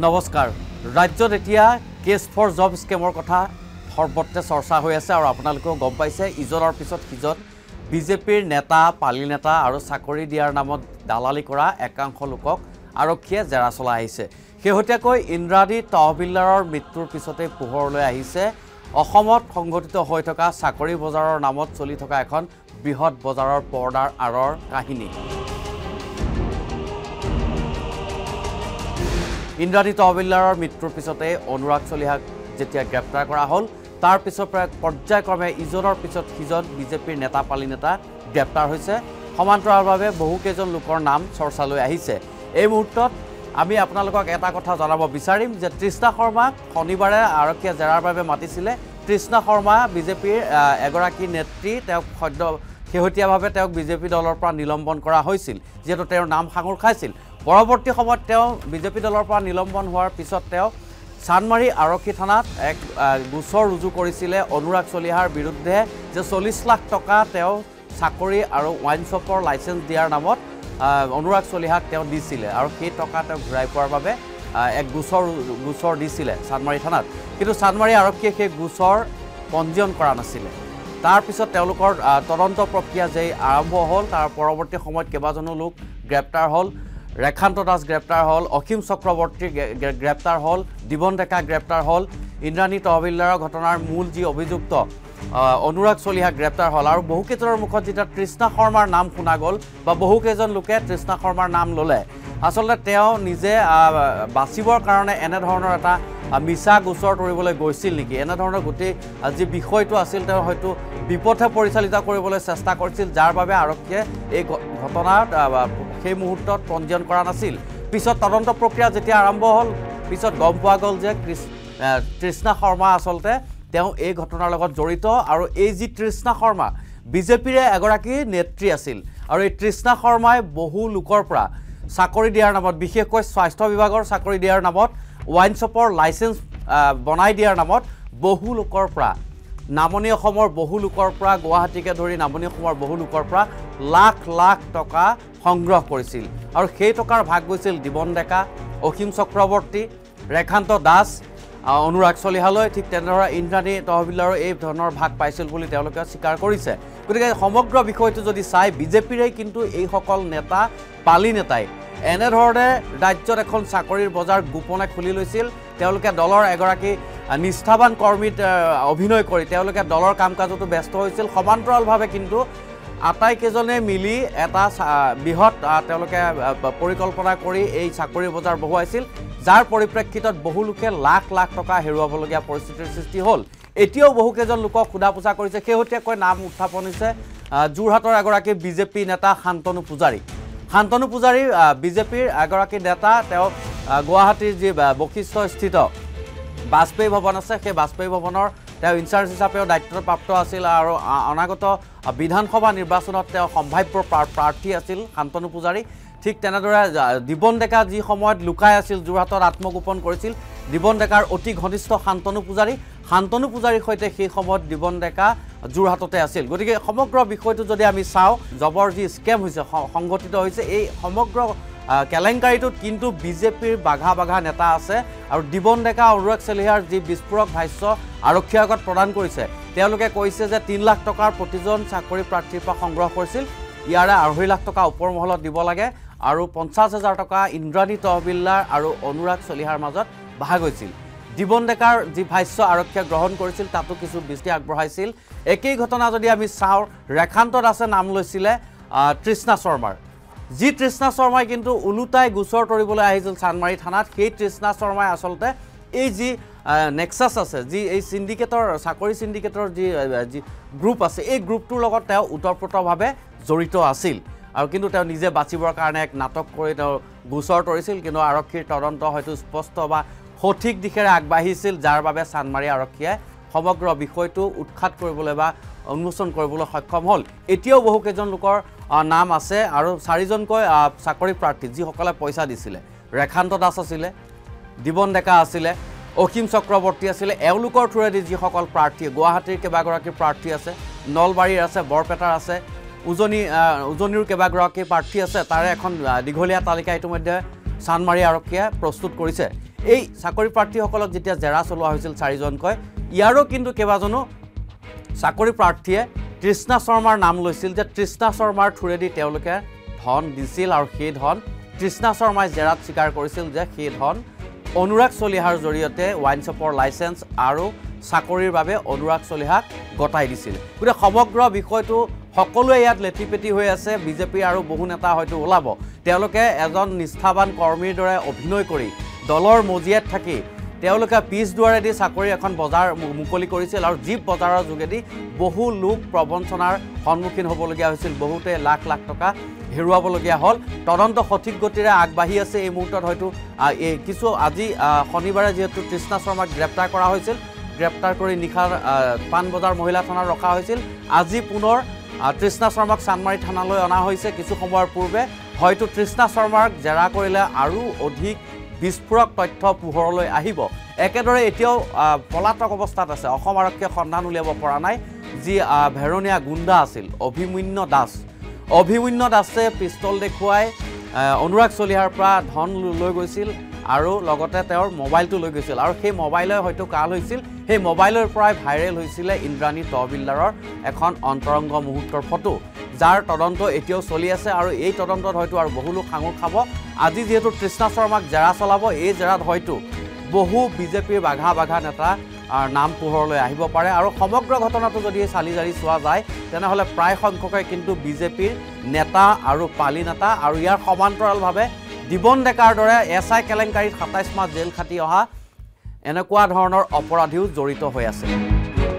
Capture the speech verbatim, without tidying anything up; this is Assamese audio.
নমস্কাৰ ৰাজ্যত এতিয়া কেছ ফৰ জব স্কেমৰ কথা সৰ্বত্ৰে চৰ্চা হৈ আছে আৰু আপোনালোকেও গম পাইছে ইজনৰ পিছত সিজন বিজেপিৰ নেতা পালি নেতা আৰু চাকৰি দিয়াৰ নামত দালালি কৰা একাংশ লোকক আৰক্ষীয়ে জেৰা চলাই আহিছে শেহতীয়াকৈ ইন্দ্ৰাদী তহবিলদাৰৰ মৃত্যুৰ পিছতে পোহৰলৈ আহিছে অসমত সংঘটিত হৈ থকা চাকৰি বজাৰৰ নামত চলি থকা এখন বৃহৎ বজাৰৰ পৰ্দাৰ আৰৰ কাহিনী ইন্দ্ৰাদী তহবিলদাৰৰ মৃত্যুৰ পিছতে অনুৰাগ চলিহাক যেতিয়া গ্ৰেপ্তাৰ কৰা হ'ল তাৰ পিছৰ পৰা পৰ্যায়ক্ৰমে ইজনৰ পিছত সিজন বিজেপিৰ নেতা পালি নেতা গ্ৰেপ্তাৰ হৈছে সমান্তৰালভাৱে বহু কেইজন লোকৰ নাম চৰ্চালৈ আহিছে এই মুহূৰ্তত আমি আপোনালোকক এটা কথা জনাব বিচাৰিম যে তৃষ্ণা শৰ্মাক শনিবাৰে আৰক্ষীয়ে জেৰাৰ বাবে মাতিছিলে তৃষ্ণা শৰ্মা বিজেপিৰ এগৰাকী নেত্ৰী তেওঁক সদ্য শেহতীয়াভাৱে তেওঁক বিজেপি দলৰ পৰা নিলম্বন কৰা হৈছিল যিহেতু তেওঁৰ নাম সাঙুৰ খাইছিল পৰৱৰ্তী সময়ত তেওঁ বিজেপি দলৰ পৰা নিলম্বন হোৱাৰ পিছত তেওঁ চানমাৰী আৰক্ষী থানাত এক গোচৰ ৰুজু কৰিছিলে অনুৰাগ চলিহাৰ বিৰুদ্ধে যে চল্লিছ লাখ টকা তেওঁ চাকৰি আৰু ওয়াইন শ্বপৰ লাইসেন্স দিয়াৰ নামত অনুৰাগ চলিহাক তেওঁ দিছিলে আৰু সেই টকা তেওঁ ঘূৰাই পোৱাৰ বাবে এক গোচৰ গোচৰ দিছিলে চানমাৰী থানাত কিন্তু চানমাৰী আৰক্ষীয়ে সেই গোচৰ পঞ্জীয়ন কৰা নাছিলে তাৰ পিছত তেওঁলোকৰ তদন্ত প্ৰক্ৰিয়া যে আৰম্ভ হ'ল তাৰ পৰৱৰ্তী সময়ত কেইবাজনো লোক গ্ৰেপ্তাৰ হ'ল ৰেখান্ত দাস গ্ৰেপ্তাৰ হ'ল অসীম চক্ৰৱৰ্তী গ্ৰেপ্তাৰ হ'ল দিবন ডেকা গ্ৰেপ্তাৰ হ'ল ইন্দ্ৰাণী তহবিলদাৰৰ ঘটনাৰ মূল যি অভিযুক্ত অনুৰাগ চলিহা গ্ৰেপ্তাৰ হ'ল আৰু বহুকেইজনৰ মুখত যেতিয়া তৃষ্ণা শৰ্মাৰ নাম শুনা গ'ল বা বহুকেইজন লোকে তৃষ্ণা শৰ্মাৰ নাম ল'লে আচলতে তেওঁ নিজে বাচিবৰ কাৰণে এনেধৰণৰ এটা মিছা গোচৰ তৰিবলৈ গৈছিল নেকি এনেধৰণৰ গোটেই যি বিষয়টো আছিল তেওঁ হয়তো বিপথে পৰিচালিত কৰিবলৈ চেষ্টা কৰিছিল যাৰ বাবে আৰক্ষীয়ে এই ঘটনাত সেই মুহূৰ্তত পঞ্জীয়ন কৰা নাছিল পিছত তদন্ত প্ৰক্ৰিয়া যেতিয়া আৰম্ভ হ'ল পিছত গম পোৱা গ'ল যে তৃষ্ণা শৰ্মা আচলতে তেওঁ এই ঘটনাৰ লগত জড়িত আৰু এই যি তৃষ্ণা শৰ্মা বিজেপিৰে এগৰাকী নেত্ৰী আছিল আৰু এই তৃষ্ণা শৰ্মাই বহু লোকৰ পৰা চাকৰি দিয়াৰ নামত বিশেষকৈ স্বাস্থ্য বিভাগৰ চাকৰি দিয়াৰ নামত ওয়াইন শ্বপৰ লাইসেন্স বনাই দিয়াৰ নামত বহু লোকৰ পৰা নামনি অসমৰ বহু লোকৰ পৰা গুৱাহাটীকে ধৰি নামনি অসমৰ বহু লোকৰ পৰা লাখ লাখ টকা সংগ্ৰহ কৰিছিল আৰু সেই টকাৰ ভাগ গৈছিল দিবন ডেকা অসীম চক্ৰৱৰ্তী ৰেখান্ত দাস অনুৰাগ চলিহালৈ ঠিক তেনেদৰে ইন্দ্ৰাণী তহবিলদাৰো এই ধৰণৰ ভাগ পাইছিল বুলি তেওঁলোকে স্বীকাৰ কৰিছে গতিকে সমগ্ৰ বিষয়টো যদি চাই বিজেপিৰে কিন্তু এইসকল নেতা পালি নেতাই এনেধৰণে ৰাজ্যত এখন চাকৰিৰ বজাৰ গোপনে খুলি লৈছিল তেওঁলোকে দলৰ এগৰাকী নিষ্ঠাবান কৰ্মীত অভিনয় কৰি তেওঁলোকে দলৰ কাম কাজতো ব্যস্ত হৈছিল সমান্তৰালভাৱে কিন্তু আটাইকেইজনে মিলি এটা বৃহৎ তেওঁলোকে পৰিকল্পনা কৰি এই চাকৰি বজাৰ বহুৱাইছিল যাৰ পৰিপ্ৰেক্ষিতত বহু লোকে লাখ লাখ টকা হেৰুৱাবলগীয়া পৰিস্থিতিৰ সৃষ্টি হ'ল এতিয়াও বহুকেইজন লোকক সোধা পোছা কৰিছে শেহতীয়াকৈ নাম উত্থাপন হৈছে যোৰহাটৰ এগৰাকী বিজেপি নেতা শান্তনু পূজাৰী শান্তনু পূজাৰী বিজেপিৰ এগৰাকী নেতা তেওঁ গুৱাহাটীৰ যি বশিষ্ঠস্থিত বাজপেয়ী ভৱন আছে সেই বাজপেয়ী ভৱনৰ তেওঁ ইনচাৰ্জ হিচাপেও দায়িত্বপ্ৰাপ্ত আছিল আৰু অনাগত বিধানসভা নিৰ্বাচনত তেওঁ সম্ভাৱ্য প্ৰাৰ্থী আছিল শান্তনু পূজাৰী ঠিক তেনেদৰে দিবন ডেকা যি সময়ত লুকাই আছিল যোৰহাটত আত্মগোপন কৰিছিল দিবন ডেকাৰ অতি ঘনিষ্ঠ শান্তনু পূজাৰী শান্তনু পূজাৰীৰ সৈতে সেই সময়ত দিবন ডেকা যোৰহাটতে আছিল গতিকে সমগ্ৰ বিষয়টো যদি আমি চাওঁ জবৰ যি স্কেম হৈছে সংগঠিত হৈছে এই সমগ্ৰ কেলেংকাৰীটোত কিন্তু বিজেপিৰ বাঘা বাঘা নেতা আছে আৰু দিবন ডেকা অনুৰাগ চলিহাৰ যি বিস্ফোৰক ভাষ্য আৰক্ষীৰ আগত প্ৰদান কৰিছে তেওঁলোকে কৈছে যে তিনি লাখ টকাৰ প্ৰতিজন চাকৰি প্ৰাৰ্থীৰ পৰা সংগ্ৰহ কৰিছিল ইয়াৰে আঢ়ৈ লাখ টকা ওপৰ মহলত দিব লাগে আৰু পঞ্চাছ হাজাৰ টকা ইন্দ্ৰাণী তহবিলদাৰ আৰু অনুৰাগ চলিহাৰ মাজত ভাগ হৈছিল দিবন ডেকাৰ যি ভাষ্য আৰক্ষীয়ে গ্ৰহণ কৰিছিল তাতো কিছু দৃষ্টি আগবঢ়াইছিল একেই ঘটনা যদি আমি চাওঁ ৰেখান্ত দাসে নাম লৈছিলে তৃষ্ণা শৰ্মাৰ যি তৃষ্ণা শৰ্মাই কিন্তু ওলোটাই গোচৰ তৰিবলৈ আহিছিল চানমাৰী থানাত সেই তৃষ্ণা শৰ্মাই আচলতে এই যি নেক্সাছ আছে যি এই সিন্ডিকেটৰ চাকৰি সিন্ডিকেটৰ যি যি গ্ৰুপ আছে এই গ্ৰুপটোৰ লগত তেওঁ ওতঃপ্ৰোতভাৱে জড়িত আছিল আৰু কিন্তু তেওঁ নিজে বাচিবৰ কাৰণে এক নাটক কৰি তেওঁ গোচৰ তৰিছিল কিন্তু আৰক্ষীৰ তদন্ত হয়তো স্পষ্ট বা সঠিক দিশেৰে আগবাঢ়িছিল যাৰ বাবে চানমাৰী আৰক্ষীয়ে সমগ্ৰ বিষয়টো উৎখাত কৰিবলৈ বা উন্মোচন কৰিবলৈ সক্ষম হ'ল এতিয়াও বহুকেইজন লোকৰ নাম আছে আৰু চাৰিজনকৈ চাকৰি প্ৰাৰ্থী যিসকলে পইচা দিছিলে ৰেখান্ত দাস আছিলে দিবন ডেকা আছিলে অসীম চক্ৰৱৰ্তী আছিলে এওঁলোকৰ থ্ৰুৱেদি যিসকল প্ৰাৰ্থী গুৱাহাটীৰ কেইবাগৰাকী প্ৰাৰ্থী আছে নলবাৰীৰ আছে বৰপেটাৰ আছে উজনি উজনিৰ কেইবাগৰাকী প্ৰাৰ্থী আছে তাৰে এখন দীঘলীয়া তালিকা ইতিমধ্যে চানমাৰী আৰক্ষীয়ে প্ৰস্তুত কৰিছে এই চাকৰি প্ৰাৰ্থীসকলক যেতিয়া জেৰা চলোৱা হৈছিল চাৰিজনকৈ ইয়াৰো কিন্তু কেইবাজনো চাকৰি প্ৰাৰ্থীয়ে তৃষ্ণা শৰ্মাৰ নাম লৈছিল যে তৃষ্ণা শৰ্মাৰ থ্ৰুৰেদি তেওঁলোকে ধন দিছিল আৰু সেই ধন তৃষ্ণা শৰ্মাই জেৰাত স্বীকাৰ কৰিছিল যে সেই ধন অনুৰাগ চলিহাৰ জৰিয়তে ৱাইন শ্বপৰ লাইচেন্স আৰু চাকৰিৰ বাবে অনুৰাগ চলিহাক গতাই দিছিল গতিকে সমগ্ৰ বিষয়টো সকলোৱে ইয়াত লেটিপেটি হৈ আছে বিজেপি আৰু বহু নেতা হয়তো ওলাব তেওঁলোকে এজন নিষ্ঠাবান কৰ্মীৰ দৰে অভিনয় কৰি দলৰ মজিয়াত থাকি তেওঁলোকে পিছ দুৱাৰেদি চাকৰি এখন বজাৰ মুকলি কৰিছিল আৰু জীপ বজাৰৰ যোগেদি বহু লোক প্ৰবঞ্চনাৰ সন্মুখীন হ'বলগীয়া হৈছিল বহুতে লাখ লাখ টকা হেৰুৱাবলগীয়া হ'ল তদন্ত সঠিক গতিৰে আগবাঢ়ি আছে এই মুহূৰ্তত হয়তো এই কিছু আজি শনিবাৰে যিহেতু তৃষ্ণা শৰ্মাক গ্ৰেপ্তাৰ কৰা হৈছিল গ্ৰেপ্তাৰ কৰি নিশাৰ পাণ বজাৰ মহিলা থানাত ৰখা হৈছিল আজি পুনৰ তৃষ্ণা শৰ্মাক চানমাৰী থানালৈ অনা হৈছে কিছু সময়ৰ পূৰ্বে হয়তো তৃষ্ণা শৰ্মাক জেৰা কৰিলে আৰু অধিক বিস্ফোৰক তথ্য পোহৰলৈ আহিব একেদৰে এতিয়াও পলাতক অৱস্থাত আছে অসম আৰক্ষীয়ে সন্ধান উলিয়াব পৰা নাই যি ভেৰণীয়া গুণ্ডা আছিল অভিমন্য দাস অভিমন্য দাসে পিস্তল দেখুৱাই অনুৰাগ চলিহাৰ পৰা ধন লৈ গৈছিল আৰু লগতে তেওঁৰ মোবাইলটো লৈ গৈছিল আৰু সেই মোবাইলে হয়তো কাল হৈছিল সেই মোবাইলৰ পৰাই ভাইৰেল হৈছিল ইন্দ্ৰাণী তহবিলদাৰৰ এখন অন্তৰংগ মুহূৰ্তৰ ফটো যাৰ তদন্ত এতিয়াও চলি আছে আৰু এই তদন্তত হয়তো আৰু বহু লোক সাঙুৰ খাব আজি যেহেতু তৃষ্ণা শৰ্মাক জেৰা চলাব এই জেৰাত হয়তো বহু বিজেপিৰ বাঘা বাঘা নেতা নাম পোহৰলৈ আহিব পাৰে আৰু সমগ্ৰ ঘটনাটো যদি চালি জাৰি চোৱা যায় তেনেহ'লে প্ৰায় সংখ্যকে কিন্তু বিজেপিৰ নেতা আৰু পালি নেতা আৰু ইয়াৰ সমান্তৰালভাৱে দিবন ডেকাৰ দৰে এছ আই কেলেংকাৰীত সাতাইছ মাহ জেল খাটি অহা এনেকুৱা ধৰণৰ অপৰাধীও জড়িত হৈ আছে